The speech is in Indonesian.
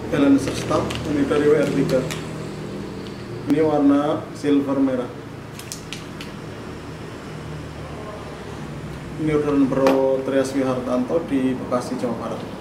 balancer stop ini dari WR3. Ini warna silver merah. Ini orderan Bro Trias Wihartanto di Bekasi, Jawa Barat.